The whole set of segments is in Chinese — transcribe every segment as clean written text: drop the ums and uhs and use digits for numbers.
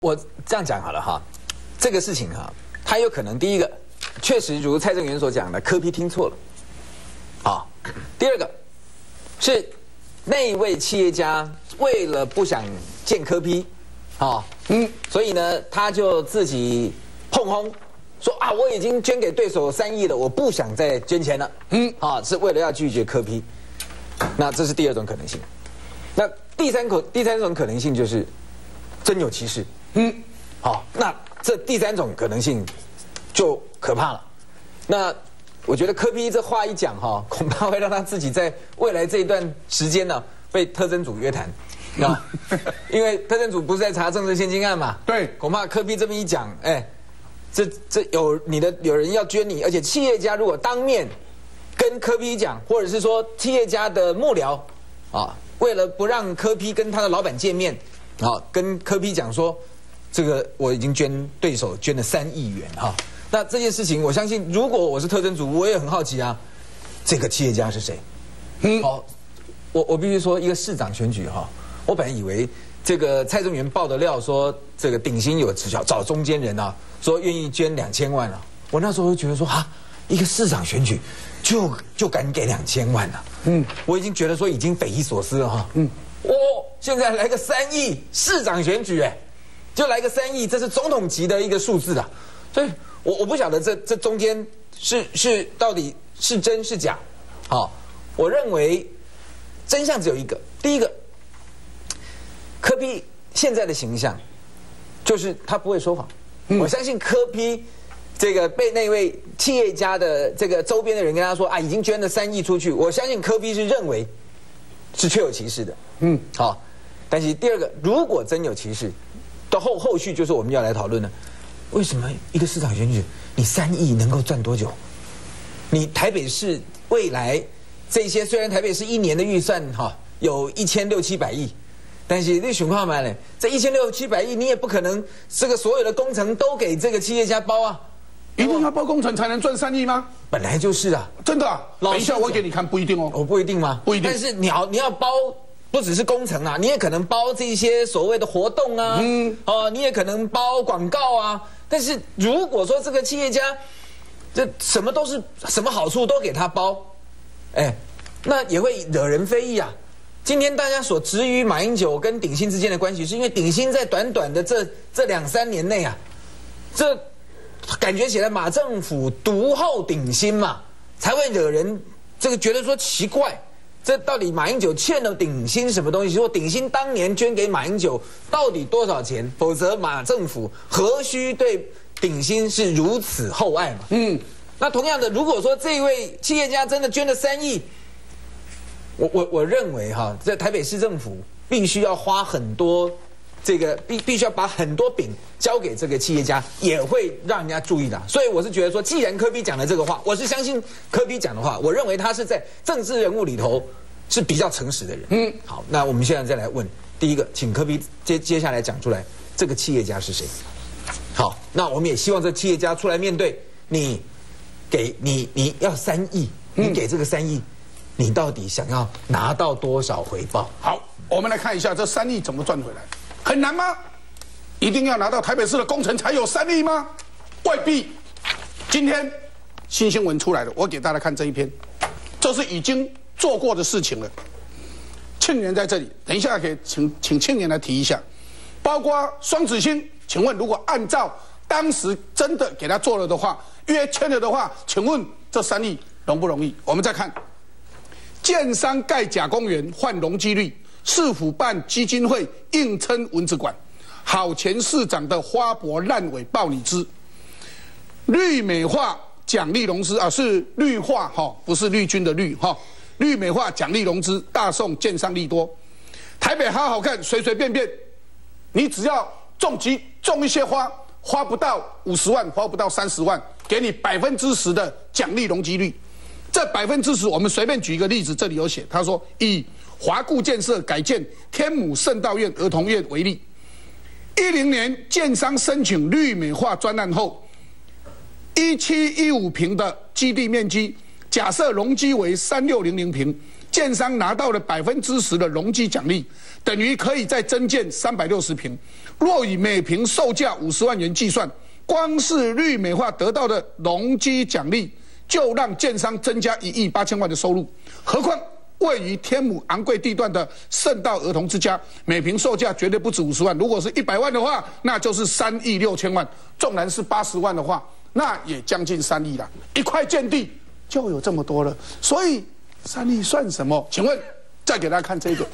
我这样讲好了哈，这个事情哈，它有可能第一个，确实如蔡正元所讲的，柯 P 听错了，啊，第二个是那一位企业家为了不想见柯 P，所以呢，他就自己碰轰，说啊，我已经捐给对手3亿了，我不想再捐钱了，是为了要拒绝柯 P，那这是第二种可能性。那第三种可能性就是真有其事。好，那这第三种可能性就可怕了。那我觉得柯 P 这话一讲哈，恐怕会让他自己在未来这一段时间呢被特侦组约谈，啊，因为特侦组不是在查政治献金案嘛？对，恐怕柯 P 这么一讲，这有人要捐你，而且企业家如果当面跟柯 P 讲，或者是说企业家的幕僚啊，为了不让柯 P 跟他的老板见面，跟柯 P 讲说。这个我已经对手捐了3亿元哈，那这件事情我相信，如果我是特侦组，我也很好奇啊，这个企业家是谁？我必须说，一个市长选举哈，我本来以为这个蔡正元爆的料说这个鼎新有找中间人啊，说愿意捐2000万啊，我那时候就觉得说啊，一个市长选举就敢给2000万了，我已经觉得说已经匪夷所思了哈，现在来个3亿市长选举就来个3亿，这是总统级的一个数字啊，所以我不晓得这中间是到底是真是假，我认为真相只有一个，第一个，柯 P 现在的形象就是他不会说谎，我相信柯 P 这个被那位企业家的这个周边的人跟他说啊，已经捐了3亿出去，我相信柯 P 是认为是确有其事的，好，但是第二个，如果真有其事。到后续就是我们要来讨论了，为什么一个市长选举你3亿能够赚多久？你台北市未来这些虽然台北市1年的预算有1600-700亿，但是你想看嘛呢？这1600-700亿你也不可能这个所有的工程都给这个企业家包啊， 一定要包工程才能赚3亿吗？ 本来就是啊， 真的啊。等一下我给你看，不一定哦。 我不一定吗？ 不一定。 但是你要包。不只是工程啊，你也可能包这些所谓的活动啊，你也可能包广告啊。但是如果说这个企业家，这什么都是什么好处都给他包，那也会惹人非议啊。今天大家所质疑马英九跟鼎新之间的关系，是因为鼎新在短短的这2-3年内啊，这感觉起来马政府独厚鼎新嘛，才会惹人这个觉得说奇怪。这到底马英九欠了鼎新什么东西？说鼎新当年捐给马英九到底多少钱？否则马政府何须对鼎新是如此厚爱嘛？那同样的，如果说这位企业家真的捐了3亿，我认为在台北市政府必须要花很多必须要把很多饼交给这个企业家，也会让人家注意的。所以我是觉得说，既然柯 P 讲了这个话，我是相信柯 P 讲的话，我认为他是在政治人物里头是比较诚实的人。好，那我们现在再来问第一个，请柯 P 接下来讲出来，这个企业家是谁？好，那我们也希望这企业家出来面对你要3亿，你给这个3亿，你到底想要拿到多少回报？ 好，我们来看一下这3亿怎么赚回来。很难吗？一定要拿到台北市的工程才有3亿吗？未必。今天新闻出来了，我给大家看这一篇，这是已经做过的事情了。庆元在这里，等一下可以请庆元来提一下，包括双子星，请问如果按照当时真的给他做了的话，约签了的话，请问这3亿容不容易？我们再看，建商盖假公园换容积率。市府办基金会硬撑蚊子馆，好前市长的花博烂尾报你知。绿美化奖励融资啊，是绿化不是绿军的绿绿美化奖励融资大送建商利多。台北好好看，随随便便，你只要种一些花不到50万，花不到30万，给你10%的奖励容积率。这10%，我们随便举一个例子，这里有写，他说以华固建设改建天母圣道院儿童院为例，10年建商申请绿美化专案后，1715坪的基地面积，假设容积为3600平，建建商拿到了10%的容积奖励，等于可以再增建360坪。若以每坪售价50万元计算，光是绿美化得到的容积奖励，就让建商增加1亿8千万的收入。何况位于天母昂贵地段的圣道儿童之家，每坪售价绝对不止50万。如果是100万的话，那就是3亿6千万。纵然是80万的话，那也将近3亿了。1块建地就有这么多了，所以3亿算什么？请问，再给大家看这个，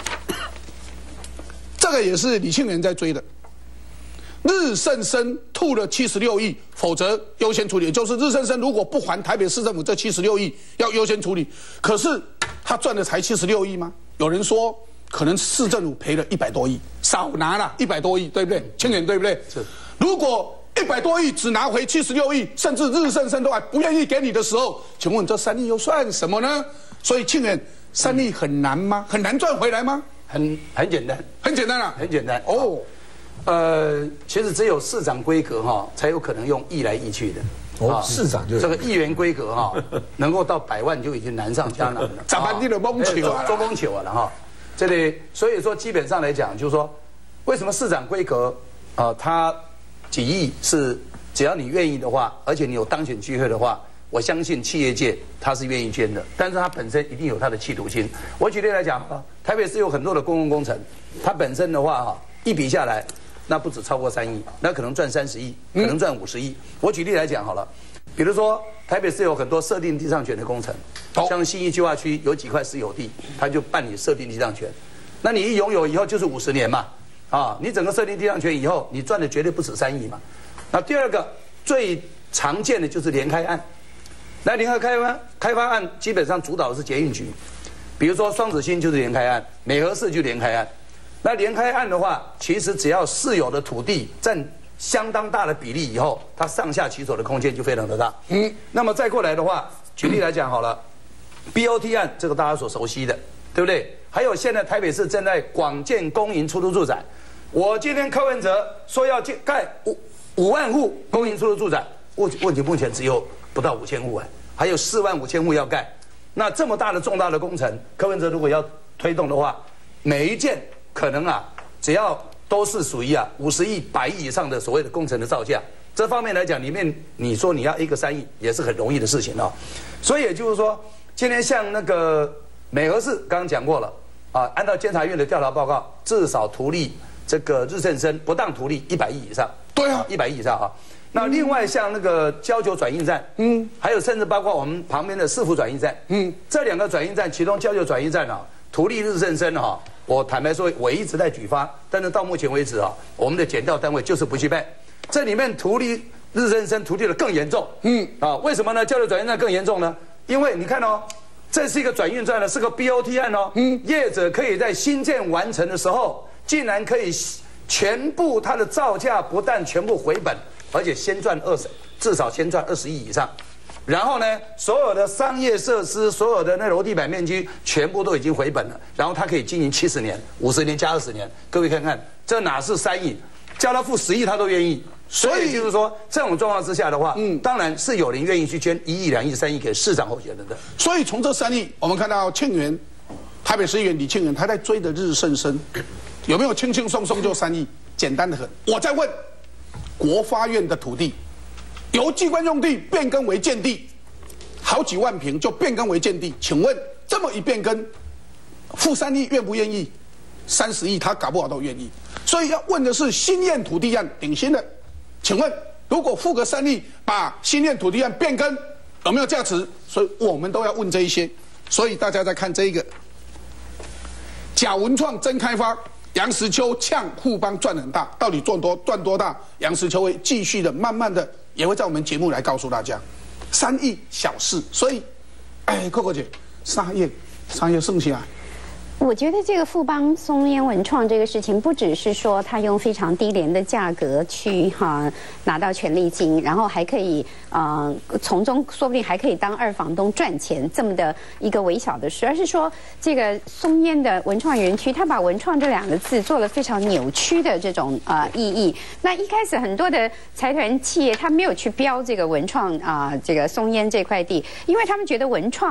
这个也是李庆元在追的。日盛生吐了76亿，否则优先处理，也就是日盛生如果不还台北市政府这76亿，要优先处理。可是他赚的才76亿吗？有人说可能市政府赔了100多亿，少拿了100多亿，对不对？庆元对不对？是。如果100多亿只拿回76亿，甚至日盛生都还不愿意给你的时候，请问这3亿又算什么呢？所以庆元3亿很难吗？很难赚回来吗？ 很简单， 很简单啊， 很简单哦。 其实只有市长规格哈，才有可能用亿来亿去的。 哦，市长就这个议员规格哈，能够到100万就已经难上加难了。 咋办？你的蒙球啊， 做蒙球了哈。这里所以说基本上来讲，就是说，为什么市长规格他几亿是只要你愿意的话，而且你有当选机会的话，我相信企业界他是愿意捐的，但是他本身一定有他的企图心。我举例来讲台北市有很多的公共工程，它本身的话一笔下来。那不止超过3亿，那可能赚30亿，可能赚50亿。我举例来讲好了，比如说台北市有很多设定地上权的工程，像信义计划区有几块私有地，他就办理设定地上权。那你一拥有以后就是50年嘛，你整个设定地上权以后，你赚的绝对不止3亿嘛。那第二个最常见的就是联开案，那联合开发案基本上主导的是捷运局，比如说双子星就是联开案，美和市就联开案。那联开案的话，其实只要市有的土地占相当大的比例以后，它上下其手的空间就非常的大。那么再过来的话，举例来讲好了 ，BOT 案这个大家所熟悉的，对不对？还有现在台北市正在广建公营出租住宅，我今天柯文哲说要盖5万户公营出租住宅，问题目前只有不到5000户还有4万5千户要盖。那这么大的重大的工程，柯文哲如果要推动的话，每一件可能只要都是属于50亿、100亿以上的所谓的工程的造价，这方面来讲，里面你说你要1个3亿也是很容易的事情所以也就是说，今天像那个美和市刚刚讲过了按照监察院的调查报告，至少图利这个日盛生不当图利100亿以上。 对 100亿以上那另外像那个交九转运站，还有甚至包括我们旁边的市府转运站，这2个转运站，其中交九转运站图利日盛生我坦白说，我一直在举发，但是到目前为止我们的检调单位就是不去办。这里面图利日盛生图利的更严重。为什么呢？交流转运站更严重呢？因为你看这是一个转运站是个 BOT 案业者可以在新建完成的时候，竟然可以全部它的造价不但全部回本，而且至少先赚20亿以上。然后呢，所有的商业设施、所有的那楼地板面积全部都已经回本了，然后它可以经营70年、50年加20年。各位看看，这哪是3亿，叫他付10亿他都愿意。所以就是说，这种状况之下的话，当然是有人愿意去捐1亿、2亿、3亿给市长候选人的。 所以从这3亿，我们看到庆元，台北市议员李庆元，他在追的日盛生，有没有轻轻松松就3亿？简单的很。我在问，国发院的土地。由机关用地变更为建地，好几万坪就变更为建地。请问这么一变更，付3亿愿不愿意？30亿他搞不好都愿意。所以要问的是新验土地案顶新的，请问如果付个3亿把新验土地案变更，有没有价值？所以我们都要问这一些。所以大家再看这一个，贾文创真开发。杨石秋呛富邦赚很大，到底赚多大？杨石秋会继续的，慢慢的也会在我们节目来告诉大家。3亿小事，所以，Coco 姐，3亿剩下来。 我觉得这个富邦松烟文创这个事情，不只是说他用非常低廉的价格去拿到权利金，然后还可以从中说不定还可以当2房东赚钱这么的一个微小的事，而是说这个松烟的文创园区，他把文创这2个字做了非常扭曲的这种意义。那一开始很多的财团企业他没有去标这个文创这个松烟这块地，因为他们觉得文创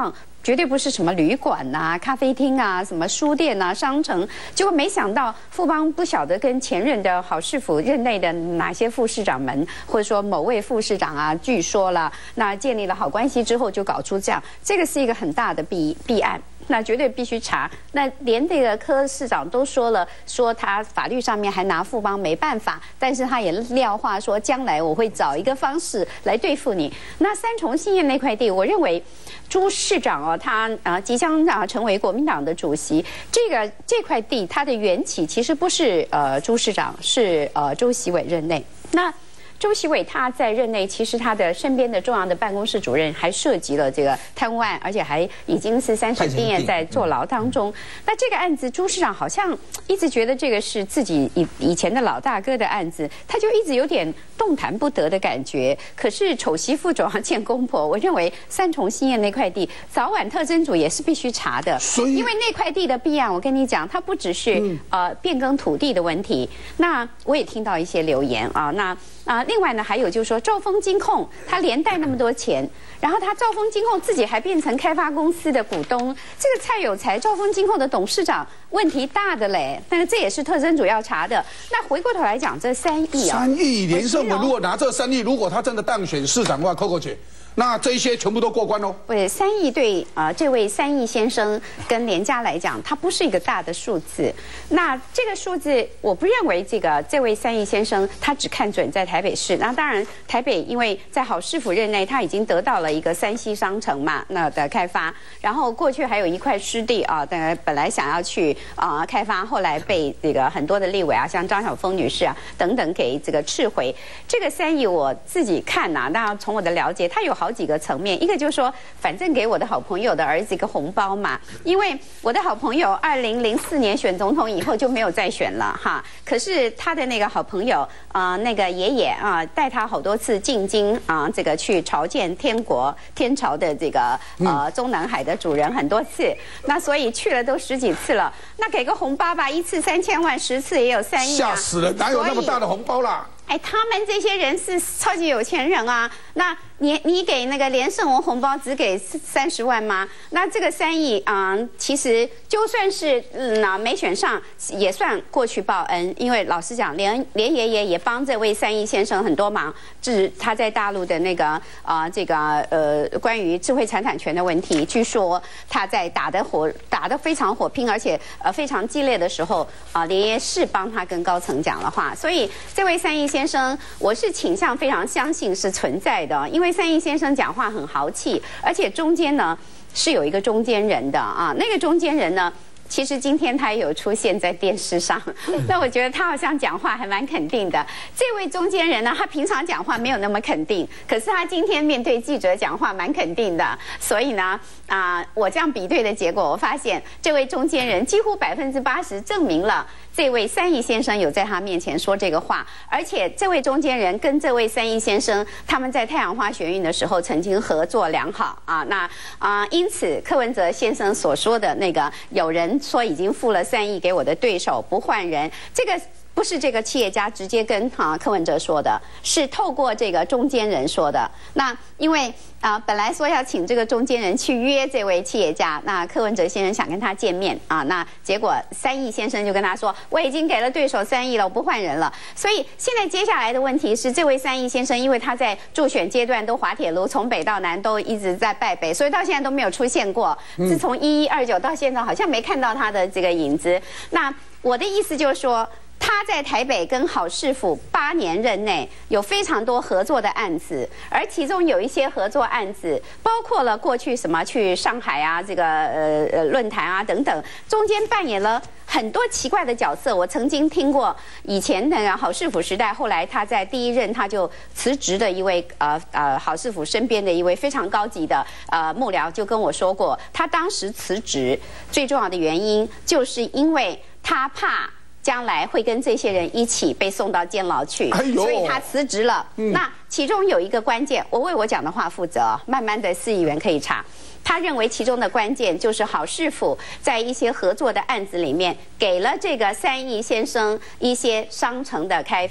绝对不是什么旅馆啊、咖啡厅啊、什么书店啊、商城。结果没想到富邦不晓得跟前任的郝市府任内的哪些副市长们，或者说某位副市长啊，据说了，那建立了好关系之后，就搞出这样，这个是一个很大的弊案。那绝对必须查。那连这个柯市长都说了，说他法律上面还拿富邦没办法，但是他也撂话说，将来我会找一个方式来对付你。那三重信义那块地，我认为朱市长哦，他即将成为国民党的主席。这块地它的缘起其实不是朱市长，是周习伟任内。那周习伟他在任内，其实他的身边的重要的办公室主任还涉及了这个贪污案，而且还已经是3审定谳在坐牢当中。那这个案子，朱市长好像一直觉得这个是自己以前的老大哥的案子，他就一直有点动弹不得的感觉。可是丑媳妇总要见公婆，我认为三重信义那块地，早晚特侦组也是必须查的，因为那块地的弊案，我跟你讲，它不只是变更土地的问题。那我也听到一些留言啊，另外呢，还有就是说，兆丰金控它连带那么多钱，然后它兆丰金控自己还变成开发公司的股东，这个蔡有才，兆丰金控的董事长，问题大的嘞。但是这也是特侦组要查的。那回过头来讲，这3亿啊，3 亿，连胜文如果拿这3亿，如果他真的当选市长的话，Coco 姐。那这一些全部都过关喽？ 对，3亿对这位3亿先生跟连家来讲，它不是一个大的数字。那这个数字，我不认为这位3亿先生他只看准在台北市。那当然，台北因为在郝市府任内，他已经得到了一个3西商城嘛，那的开发。然后过去还有一块湿地啊，本来想要去开发，后来被这个很多的立委啊，像张晓峰女士啊等等给这个撤回。这个3亿我自己看呐，那从我的了解，它有好几个层面，一个就是说，反正给我的好朋友的儿子一个红包嘛，因为我的好朋友2004年选总统以后就没有再选了哈，可是他的那个好朋友那个爷爷带他好多次进京这个去朝见天朝的这个中南海的主人很多次，那所以去了都10几次了，那给个红包吧，1次3000万，10次也有3亿啊， 吓死了，哪有那么大的红包啦？ 哎，他们这些人是超级有钱人啊！那你给那个连胜文红包只给30万吗？那这个3亿其实就算是没选上，也算过去报恩。因为老实讲，连爷爷也帮这位3亿先生很多忙，就是他在大陆的那个关于智慧财产权的问题，据说他在打得非常火拼，而且非常激烈的时候连爷是帮他跟高层讲了话，所以这位3亿先生，我是倾向非常相信是存在的，因为3亿先生讲话很豪气，而且中间呢是有一个中间人的那个中间人呢，其实今天他也有出现在电视上，那我觉得他好像讲话还蛮肯定的。这位中间人呢，他平常讲话没有那么肯定，可是他今天面对记者讲话蛮肯定的，所以呢，我这样比对的结果，我发现这位中间人几乎80%证明了这位3亿先生有在他面前说这个话，而且这位中间人跟这位3亿先生他们在太阳花学运的时候曾经合作良好因此柯文哲先生所说的那个有人说已经付了3亿给我的对手不换人，这个不是这个企业家直接跟柯文哲说的，是透过这个中间人说的。那因为本来说要请这个中间人去约这位企业家，那柯文哲先生想跟他见面那结果3亿先生就跟他说，我已经给了对手3亿了，我不换人了。所以现在接下来的问题是，这位3亿先生因为他在助选阶段都滑铁卢，从北到南都一直在败北，所以到现在都没有出现过。自从1129到现在，好像没看到他的这个影子。那我的意思就是说，他在台北跟郝市府8年任内有非常多合作的案子，而其中有一些合作案子包括了过去什么去上海这个论坛等等，中间扮演了很多奇怪的角色。我曾经听过以前那个郝市府时代，后来他在第1任他就辞职的一位郝市府身边的一位非常高级的幕僚就跟我说过，他当时辞职最重要的原因就是因为他怕将来会跟这些人一起被送到监牢去，所以他辞职了。那其中有一个关键，我为我讲的话负责，慢慢的4亿元可以查。他认为其中的关键就是郝市府在一些合作的案子里面给了这个3亿先生一些商城的开发。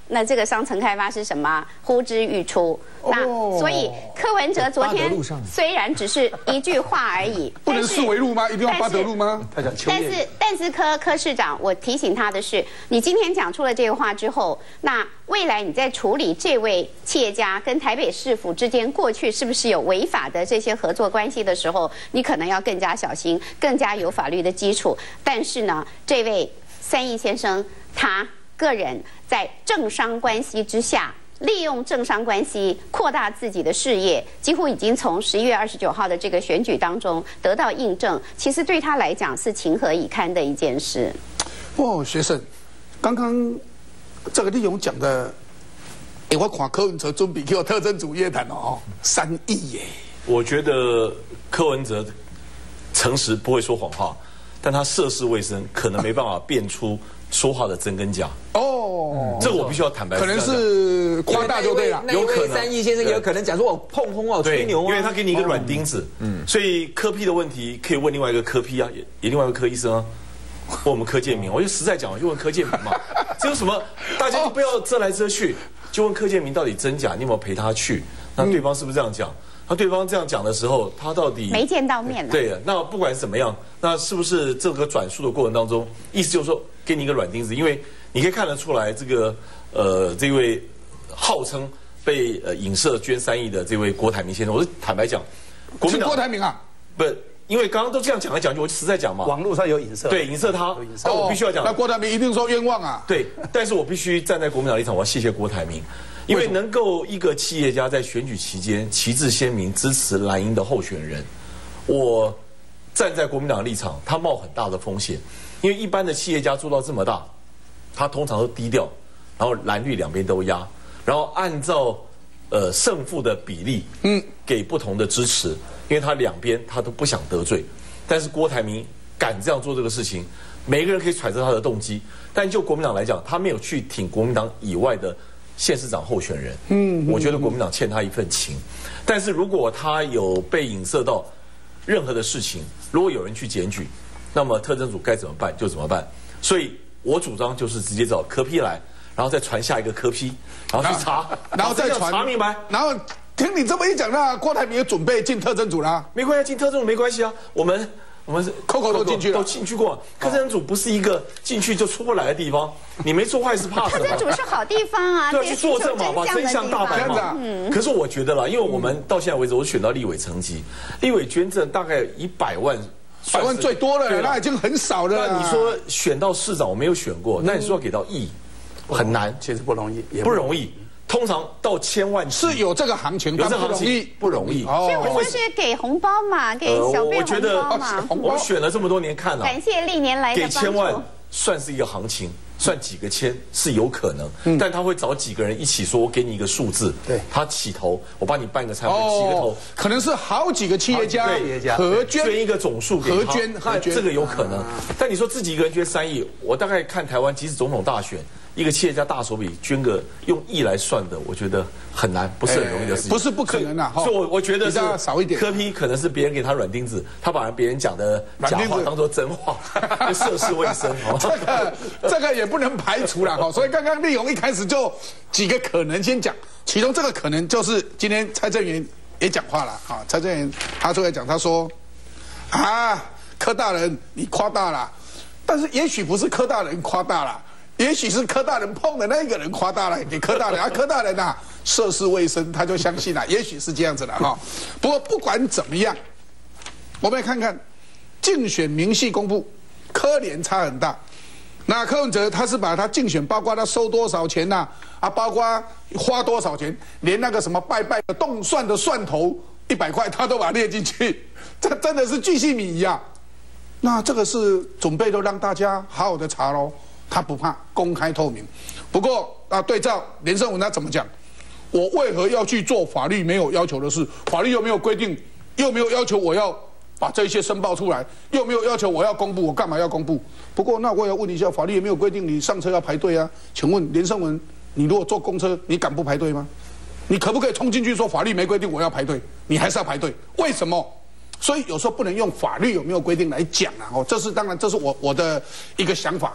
那这个商城开发是什么？呼之欲出。那所以柯文哲昨天虽然只是一句话而已， 不能视为路吗？一定要八德路吗？ 但是柯市长，我提醒他的是，你今天讲出了这个话之后，那未来你在处理这位企业家跟台北市府之间过去是不是有违法的这些合作关系的时候，你可能要更加小心，更加有法律的基础。但是呢，这位3亿先生他个人在政商关系之下，利用政商关系扩大自己的事业，几乎已经从11月29号的这个选举当中得到印证。其实对他来讲是情何以堪的一件事。 学生，刚刚这个立勇讲的，我看柯文哲准备给我特侦组约谈哦，3亿耶。 我觉得柯文哲诚实不会说谎话，但他涉世未深，可能没办法辨出说话的真跟假。这个我必须要坦白， 可能是夸大就对了。 有可能3亿先生也有可能讲说我碰轰啊，吹牛啊， 因为他给你一个软钉子。所以柯 P 的问题可以问另外一个柯 P 啊，也另外一个柯医生啊，问我们柯建明。我就实在讲，我就问柯建明嘛，这有什么？大家就不要遮来遮去，就问柯建明到底真假，你有没有陪他去？那对方是不是这样讲？那对方这样讲的时候，他到底没见到面了？ 对的，那不管怎么样，那是不是这个转述的过程当中，意思就是说给你一个软钉子，因为你可以看得出来，这个这位号称被影射捐3亿的这位郭台铭先生，我是坦白讲， 是郭台铭啊？ 不，因为刚刚都这样讲来讲去，我就实在讲嘛， 网络上有影射， 对，影射他，但我必须要讲， 那郭台铭一定说冤枉啊。 对，但是我必须站在国民党立场，我要谢谢郭台铭。因为能够一个企业家在选举期间旗帜鲜明支持蓝营的候选人，我站在国民党的立场，他冒很大的风险。因为一般的企业家做到这么大，他通常都低调，然后蓝绿两边都压，然后按照胜负的比例，给不同的支持，因为他两边他都不想得罪。但是郭台铭敢这样做这个事情，每个人可以揣测他的动机，但就国民党来讲，他没有去挺国民党以外的县市长候选人，我觉得国民党欠他一份情。但是如果他有被影射到任何的事情，如果有人去检举，那么特侦组该怎么办就怎么办。所以我主张就是直接找柯 P 来，然后再传下一个柯 P， 然后去查， 然后再传查明白。 然后听你这么一讲，那郭台铭也准备进特侦组啦？ 没关系，进特侦组没关系啊，我们口都进去了， 都进去过。特侦组不是一个进去就出不来的地方，你没做坏事怕什么？ 特侦组是好地方啊， 对，去作证嘛，把真相大白嘛。可是我觉得啦，因为我们到现在为止，我选到立委层级，立委捐赠大概100万 ，100万最多了，那已经很少了。 那你说选到市长，我没有选过，那你说要给到亿，很难， 其实不容易， 不容易。通常到1000万是有这个行情， 有这行情不容易。 所以我说是给红包嘛，给小辈红包嘛。 我选了这么多年看了， 感谢历年来的帮助。 给1000万算是一个行情，算几个千是有可能，但他会找几个人一起说，我给你一个数字， 对， 他起头，我帮你办个餐会，起个头， 可能是好几个企业家合捐一个总数给他，合捐这个有可能。但你说自己一个人捐3亿，我大概看台湾即使总统大选，一个企业家大手笔捐个用亿来算的，我觉得很难，不是很容易的事情。 不是不可能啊， 所以我觉得是少一点。 柯 P 可能是别人给他软钉子，他把别人讲的假话当做真话，涉世未深。 这个也不能排除了哈。所以刚刚立勇一开始就几个可能先讲，其中这个可能就是今天蔡正元也讲话了啊。蔡正元他出来讲，他说啊，柯大人你夸大了，但是也许不是柯大人夸大了。也许是柯大人碰的那个人夸大了，给柯大人啊，柯大人呐涉世未深，他就相信了，也许是这样子的哈。不过不管怎么样，我们来看看竞选明细公布，柯联差很大。那柯文哲他是把他竞选，包括他收多少钱呐，包括花多少钱，连那个什么拜拜的动算的蒜头100块，他都把它列进去，这真的是巨细靡遗啊。那这个是准备都让大家好好的查喽。他不怕公开透明，不过对照连胜文他怎么讲？我为何要去做法律没有要求的事？法律又没有规定，又没有要求我要把这些申报出来，又没有要求我要公布，我干嘛要公布？不过那我也要问一下，法律也没有规定你上车要排队啊？请问连胜文，你如果坐公车，你敢不排队吗？你可不可以冲进去说法律没规定我要排队，你还是要排队？为什么？所以有时候不能用法律有没有规定来讲啊。这是当然，这是我的一个想法。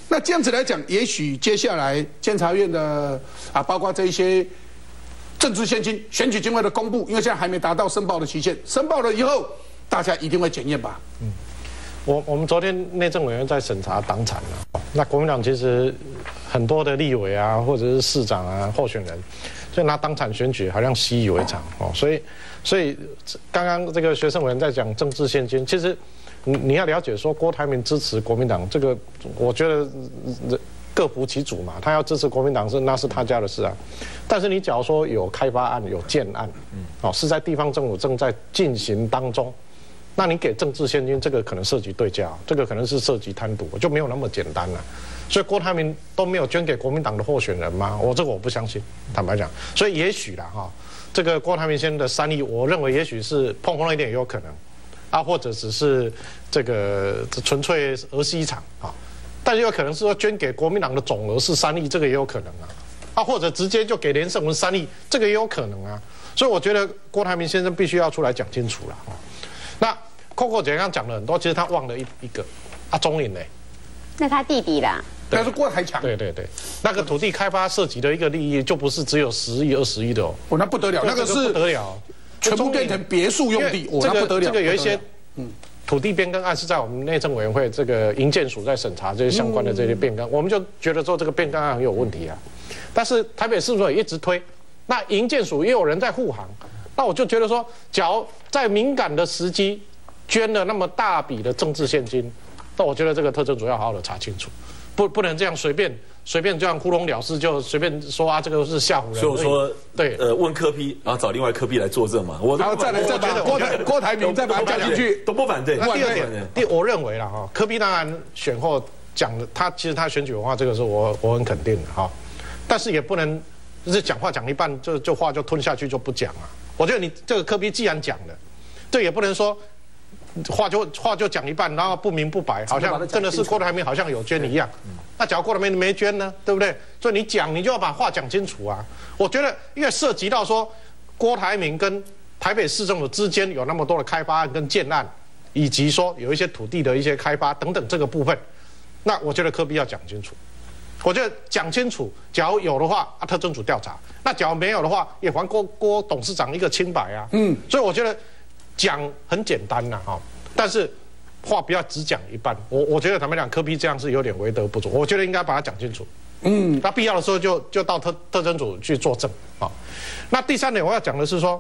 那这样子来讲，也许接下来监察院的包括这一些政治现金、选举经费的公布，因为现在还没达到申报的期限，申报了以后，大家一定会检验吧？ 我们昨天内政委员在审查党产了，那国民党其实很多的立委啊，或者是市长啊候选人，就拿党产选举好像习以为常哦，所以刚刚这个学生委员在讲政治现金，其实你要了解说郭台铭支持国民党这个，我觉得各服其主嘛，他要支持国民党那是他家的事啊，但是你假如说有开发案有建案，哦是在地方政府正在进行当中。那你给政治现金，这个可能涉及对价，这个可能是涉及贪渎，就没有那么简单了。所以郭台铭都没有捐给国民党的候选人吗？这个我不相信，坦白讲。所以也许啦哈，这个郭台铭先生的3亿，我认为也许是碰了一点也有可能，啊，或者只是这个纯粹儿戏一场啊，但是有可能是说捐给国民党的总额是3亿，这个也有可能啊，或者直接就给连胜文3亿，这个也有可能啊。所以我觉得郭台铭先生必须要出来讲清楚了。那Coco 姐刚刚讲了很多，其实他忘了一个钟颖呢？ 那他弟弟啦。 那是郭台强。 对，那个土地开发涉及的一个利益，就不是只有10亿、20亿的哦。 那不得了，那个是不得了， 全部变成别墅用地，那不得了。 这个有一些土地变更案是在我们内政委员会这个营建署在审查这些相关的这些变更，我们就觉得说这个变更案很有问题啊。但是台北市府也一直推，那营建署也有人在护航，那我就觉得说，假如在敏感的时机捐了那么大笔的政治现金，那我觉得这个特侦组要好好的查清楚，不能这样随便这样糊弄了事，就随便说啊这个是吓唬人。 所以说对， 问柯 P， 然后找另外柯 P 来作证嘛， 然后再把郭台铭再把他加进去， 都不反对。 那第二点，我认为啦哈，柯 P 当然选后讲的，其实他选举文化这个是我很肯定的哈，但是也不能就是讲话讲一半就话就吞下去就不讲啊。我觉得你这个柯 P 既然讲了，这也不能说。话就讲一半，然后不明不白，好像真的是郭台铭好像有捐一样。那假如郭台铭没捐呢，对不对？所以你就要把话讲清楚啊。我觉得因为涉及到说郭台铭跟台北市政府之间有那么多的开发案跟建案，以及说有一些土地的一些开发等等这个部分，那我觉得柯 P 要讲清楚。我觉得讲清楚，假如有的话，特侦组调查；那假如没有的话，也还郭董事长一个清白啊。所以我觉得。讲很简单呐，哈，但是话不要只讲一半。我觉得坦白讲，柯 P 这样是有点为德不足，我觉得应该把它讲清楚。那必要的时候就到特侦组去作证啊。那第三点我要讲的是说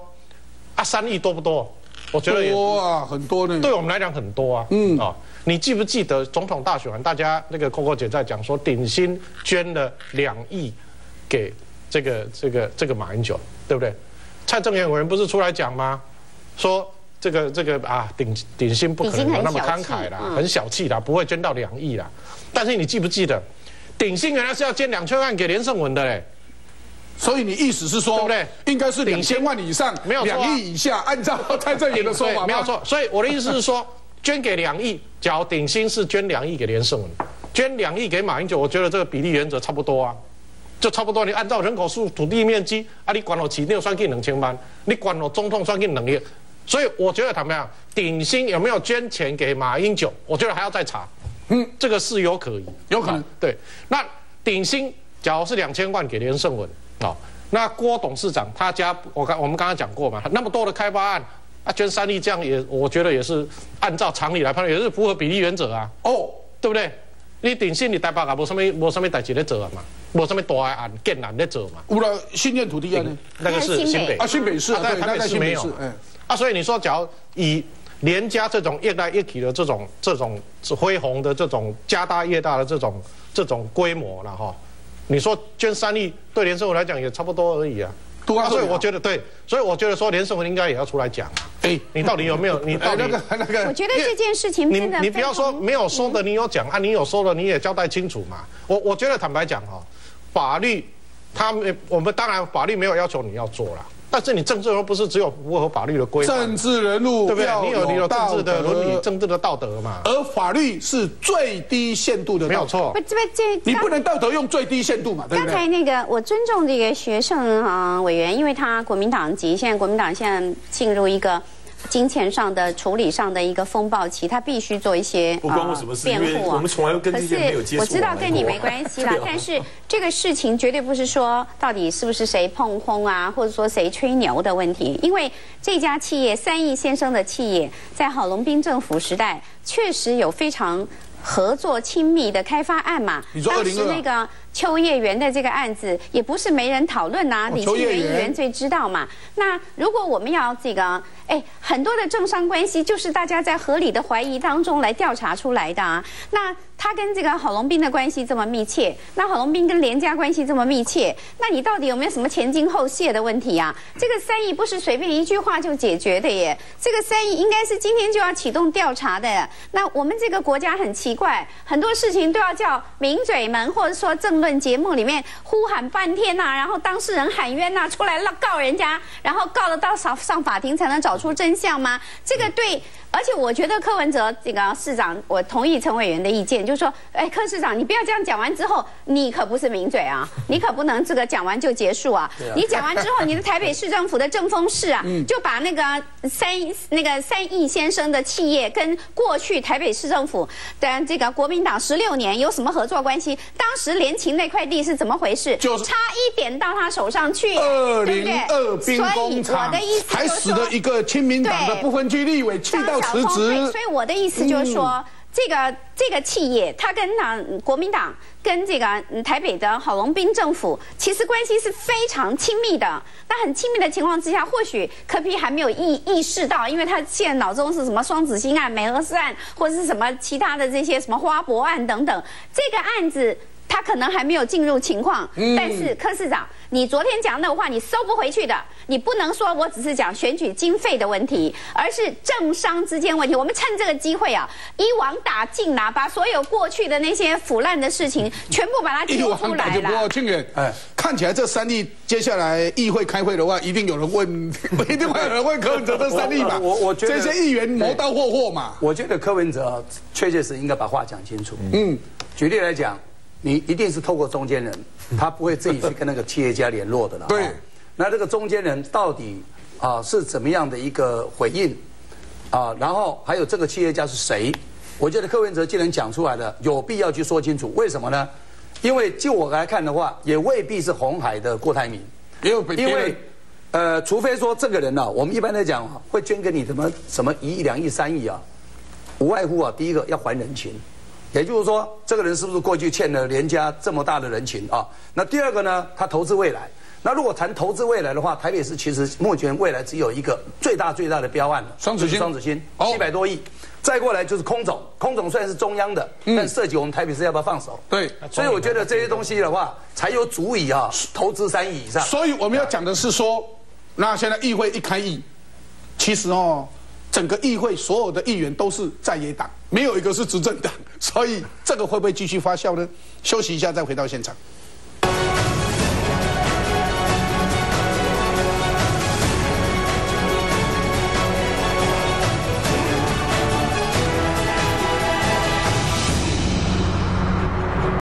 ，3亿多不多？我觉得多啊，很多呢。 对我们来讲很多啊。你记不记得总统大选完，大家那个 Coco 姐在讲说，鼎新捐了2亿给这个马英九，对不对？蔡正元委员不是出来讲吗？说。这个啊，鼎新不可能有那么慷慨啦，很小气啦，不会捐到2亿啦。但是你记不记得，鼎新原来是要捐2000万给连胜文的嘞。 所以你意思是说，对不对？应该是2000万以上，没有2亿以下，按照蔡正元的说法， 没有错。所以我的意思是说，捐给2亿，假如鼎新是捐2亿给连胜文，捐2亿给马英九，我觉得这个比例原则差不多啊。就差不多，你按照人口数、土地面积啊，你管我市长算进2000万，你管我总统算进2亿。所以我觉得坦白讲，鼎新有没有捐钱给马英九，我觉得还要再查。这个是有可疑， 有可能。 对，那鼎新假如是2000万给连胜文，那郭董事长他家，我们刚刚讲过嘛，那么多的开发案，捐3亿这样也，我觉得也是按照常理来判断，也是符合比例原则啊。对不对？你鼎新你台北也无什么代志在做嘛，无什么大的案建案在做嘛。 有了新建土地案呢， 那个是新北新北市啊， 对，台北市没有。所以你说，假如以连家这种越来越起的这种恢宏的这种家大业大的这种规模了哈，你说捐3亿对连胜文来讲也差不多而已啊。所以我觉得对，所以我觉得说连胜文应该也要出来讲。你到底有没有？你到底那个？ 我觉得这件事情真的你不要说没有说的，你有讲啊，你有说的你也交代清楚嘛。我觉得坦白讲哈，法律我们当然法律没有要求你要做啦。但是你政治人物不是只有符合法律的规范， 政治人物对不对？你有政治的伦理、政治的道德嘛。 而法律是最低限度的， 没有错。 你不能道德用最低限度嘛，对不对？ 刚才那个我尊重这个学生委员，因为他国民党籍，现在国民党现在进入一个金钱上的处理上的一个风暴期，他必须做一些不关我什么事， 辩护因为我们从来跟这些没有接触。 我知道跟你没关系啦，但是这个事情绝对不是说到底是不是谁碰轰啊，或者说谁吹牛的问题，因为这家企业3亿先生的企业，在郝龙斌政府时代确实有非常合作亲密的开发案嘛。 你说当时那个秋叶原的这个案子也不是没人讨论呐，李庆元议员最知道嘛。那如果我们要这个，很多的政商关系就是大家在合理的怀疑当中来调查出来的啊。那他跟这个郝龙斌的关系这么密切，那郝龙斌跟连家关系这么密切，那你到底有没有什么前金后谢的问题啊？这个3亿不是随便一句话就解决的耶，这个3亿应该是今天就要启动调查的。那我们这个国家很奇怪，很多事情都要叫名嘴们或者说政论节目里面呼喊半天呐，然后当事人喊冤呐，出来告人家，然后告得到上法庭才能找出真相吗？这个对。而且我觉得柯文哲这个市长，我同意陈委员的意见，就是说，柯市长，你不要这样讲完之后，你可不是名嘴啊，你可不能这个讲完就结束啊。你讲完之后，你的台北市政府的政风室啊，就把那个3亿先生的企业跟过去台北市政府的这个国民党16年有什么合作关系？当时联勤那块地是怎么回事？ 就是差一点到他手上去，对不对？ 202兵工厂， 所以我的意思还使得一个亲民党的不分区立委气到辞职。 所以我的意思就是说，这个企业，它跟国民党跟这个台北的郝龙斌政府，其实关系是非常亲密的。那很亲密的情况之下，或许柯 P 还没有意识到，因为他现在脑中是什么双子星案、美俄斯案，或者是什么其他的这些什么花博案等等，这个案子。他可能还没有进入情况，但是柯市长，你昨天讲那话你收不回去的，你不能说我只是讲选举经费的问题，而是政商之间问题。我们趁这个机会啊，一网打尽啦，把所有过去的那些腐烂的事情全部把它揪出来了。 庆元，看起来这3亿接下来议会开会的话，一定有人问，一定会有人问柯文哲这3亿嘛？ 我觉得这些议员磨刀霍霍嘛。 我觉得柯文哲确实应该把话讲清楚。举例来讲。你一定是透过中间人，他不会自己去跟那个企业家联络的了。 对， 那这个中间人到底是怎么样的一个回应然后还有这个企业家是谁？我觉得柯文哲既然讲出来了，有必要去说清楚。为什么呢？因为就我来看的话，也未必是鸿海的郭台铭，因为除非说这个人我们一般来讲会捐给你什么1亿、2亿、3亿无外乎第一个要还人情。也就是说，这个人是不是过去欠了连家这么大的人情那第二个呢，他投资未来。那如果谈投资未来的话，台北市其实目前未来只有一个最大的标案了， 双子星 700多亿。再过来就是空总虽然是中央的，但涉及我们台北市要不要放手？ 对， 所以我觉得这些东西的话，才有足以投资3亿以上。 所以我们要讲的是说，那现在议会一开议，其实整个议会所有的议员都是在野党，没有一个是执政党，所以这个会不会继续发酵呢？休息一下再回到现场。